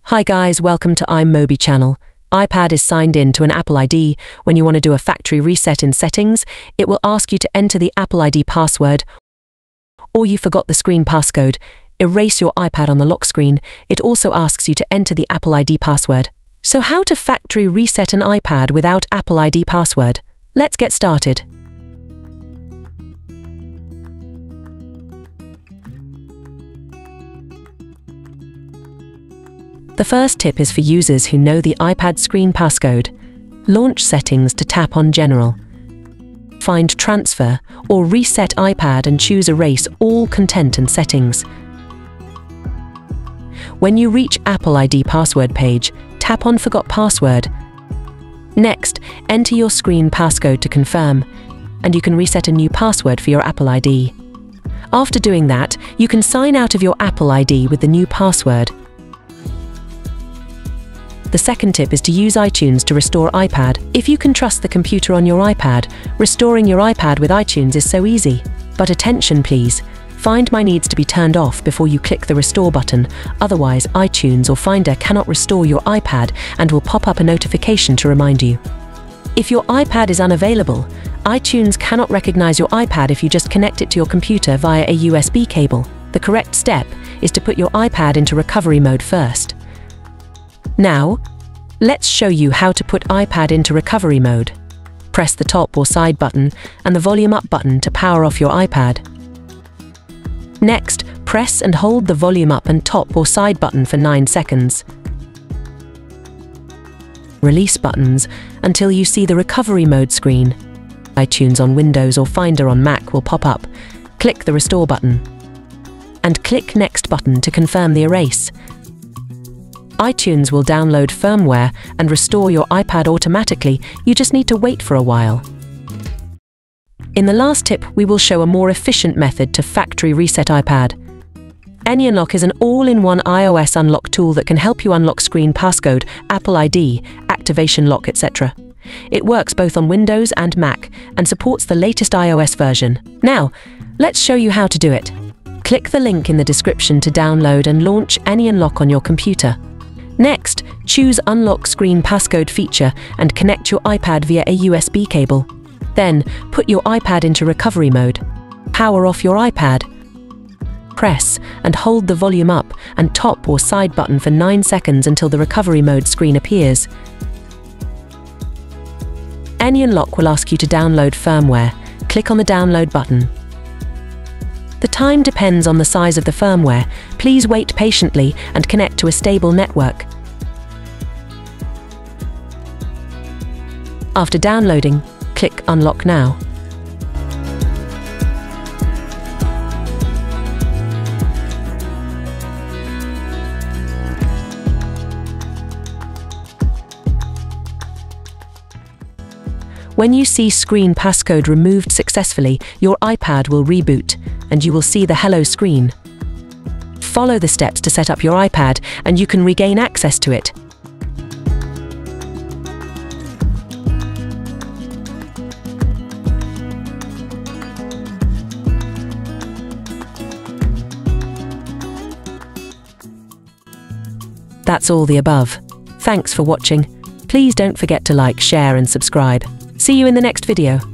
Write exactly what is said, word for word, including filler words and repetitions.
Hi guys, welcome to iMobi channel. iPad is signed in to an Apple I D. When you want to do a factory reset in settings, it will ask you to enter the Apple I D password, or you forgot the screen passcode. Erase your iPad on the lock screen. It also asks you to enter the Apple I D password. So how to factory reset an iPad without Apple I D password? Let's get started. The first tip is for users who know the iPad screen passcode. Launch Settings to tap on General. Find Transfer or Reset iPad and choose Erase all content and settings. When you reach Apple I D password page, tap on Forgot Password. Next, enter your screen passcode to confirm, and you can reset a new password for your Apple I D. After doing that, you can sign out of your Apple I D with the new password. The second tip is to use iTunes to restore iPad. If you can trust the computer on your iPad, restoring your iPad with iTunes is so easy. But attention please, Find My needs to be turned off before you click the restore button, otherwise iTunes or Finder cannot restore your iPad and will pop up a notification to remind you. If your iPad is unavailable, iTunes cannot recognize your iPad if you just connect it to your computer via a U S B cable. The correct step is to put your iPad into recovery mode first. Now, let's show you how to put iPad into recovery mode. Press the top or side button and the volume up button to power off your iPad. Next, press and hold the volume up and top or side button for nine seconds. Release buttons until you see the recovery mode screen. iTunes on Windows or Finder on Mac will pop up. Click the restore button. And click Next button to confirm the erase. iTunes will download firmware and restore your iPad automatically. You just need to wait for a while. In the last tip, we will show a more efficient method to factory reset iPad. AnyUnlock is an all-in-one iOS unlock tool that can help you unlock screen passcode, Apple I D, activation lock, et cetera. It works both on Windows and Mac and supports the latest iOS version. Now, let's show you how to do it. Click the link in the description to download and launch AnyUnlock on your computer. Next, choose Unlock Screen Passcode feature and connect your iPad via a U S B cable. Then, put your iPad into recovery mode. Power off your iPad. Press and hold the volume up and top or side button for nine seconds until the recovery mode screen appears. AnyUnlock will ask you to download firmware. Click on the download button. The time depends on the size of the firmware. Please wait patiently and connect to a stable network. After downloading, click Unlock Now. When you see screen passcode removed successfully, your iPad will reboot and you will see the Hello screen. Follow the steps to set up your iPad and you can regain access to it. That's all the above. Thanks for watching. Please don't forget to like, share and subscribe. See you in the next video.